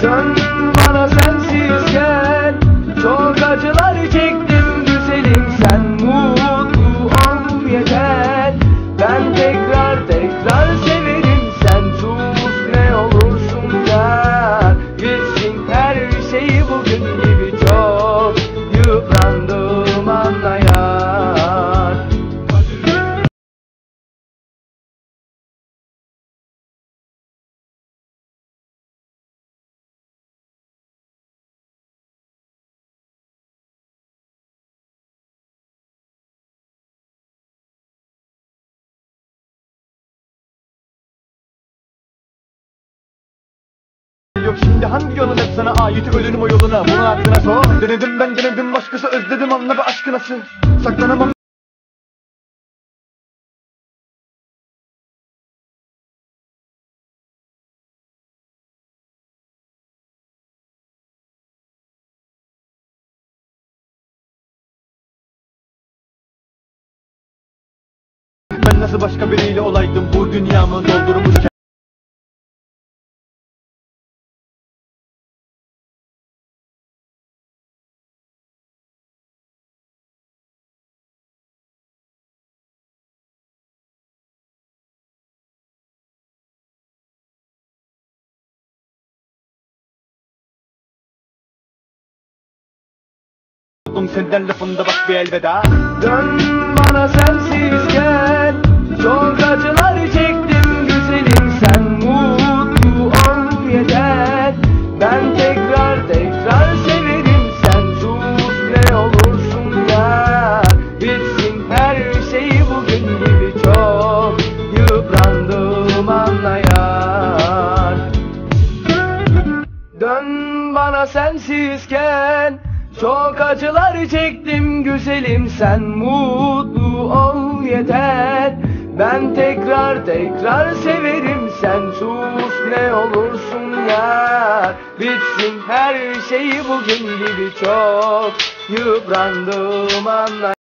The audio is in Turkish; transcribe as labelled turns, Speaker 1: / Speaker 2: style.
Speaker 1: Dön bana sensizken, çok acılar çektim güzelim, sen mutlu ol yeter. Ben tekrar tekrar severim, sen sus ne olursun gel. Bitsin her şey bugün gibi, çok yıprandım anlayar.
Speaker 2: Yok şimdi hangi yolun hep sana ait, ölürüm o yoluna, bunu aklına sor. Denedim ben denedim, başkası özledim, anla be aşkı nasıl saklanamam. Ben nasıl başka biriyle olaydım, bu dünyamı doldurmuşken. Senden lafında bak bir elveda.
Speaker 1: Dön bana sensizken, çok acılar çektim güzelim, sen mutlu ol yeter. Ben tekrar tekrar severim, sen sus ne olursun ya. Bitsin her şey bugün gibi, çok yıprandım anlayar. Dön bana sensizken, çok acılar çektim güzelim, sen mutlu ol yeter. Ben tekrar tekrar severim, sen sus ne olursun ya. Bitsin her şey bugün gibi, çok yıprandım anla.